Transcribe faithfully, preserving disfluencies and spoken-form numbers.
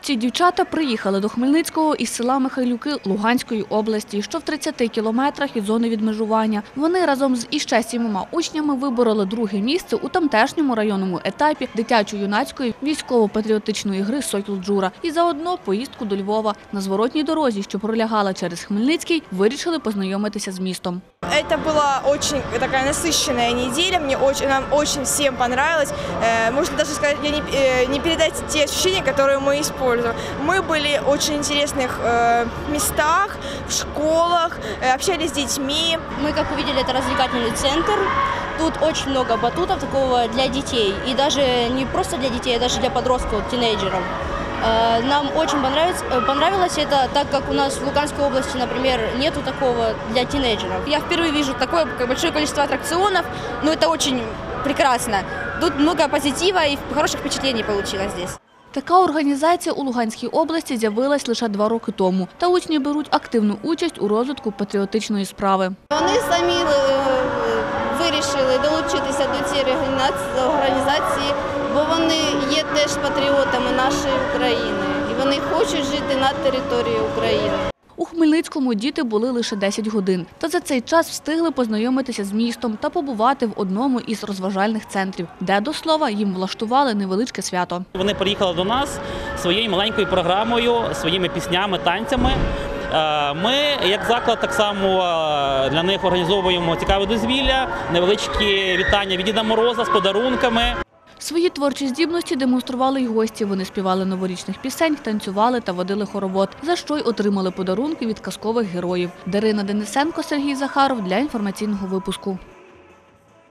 Ці дівчата приїхали до Хмельницького із села Михайлюки Луганської області, що в тридцяти кілометрах від зони відмежування. Вони разом з іще сімома учнями вибороли друге місце у тамтешньому районному етапі дитячо-юнацької військово-патріотичної гри «Сокіл Джура». І заодно поїздку до Львова. На зворотній дорозі, що пролягала через Хмельницький, вирішили познайомитися з містом. Это была очень такая насыщенная неделя, мне очень, нам очень всем понравилось. Можно даже сказать, я не, не передать те ощущения, которые мы используем. Мы были в очень интересных местах, в школах, общались с детьми. Мы, как увидели, это развлекательный центр. Тут очень много батутов такого для детей. И даже не просто для детей, а даже для подростков, тинейджеров. Нам очень понравилось, понравилось это, так как у нас в Луганской области, например, нету такого для тинейджеров. Я впервые вижу такое большое количество аттракционов, но это очень прекрасно. Тут много позитива и хороших впечатлений получилось здесь. Така організація у Луганській області з'явилась лише два роки тому. Та учні беруть активну участь у розвитку патріотичної справи. Вони самі вирішили долучитися до цієї організації, бо вони є теж патріотами нашої України. І вони хочуть жити на території України. У Хмельницькому діти були лише десять годин. Та за цей час встигли познайомитися з містом та побувати в одному із розважальних центрів, де, до слова, їм влаштували невеличке свято. Вони приїхали до нас своєю маленькою програмою, своїми піснями, танцями. Ми, як заклад, так само для них організовуємо цікаве дозвілля, невеличкі вітання від Діда Мороза з подарунками. Свої творчі здібності демонстрували й гості. Вони співали новорічних пісень, танцювали та водили хоровод, за що й отримали подарунки від казкових героїв. Дарина Денисенко, Сергій Захаров для інформаційного випуску.